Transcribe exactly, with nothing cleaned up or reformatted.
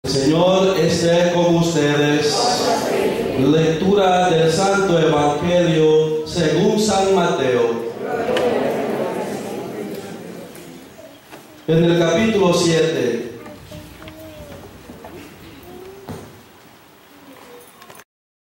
El Señor esté con ustedes. Lectura del Santo Evangelio según San Mateo. En el capítulo siete,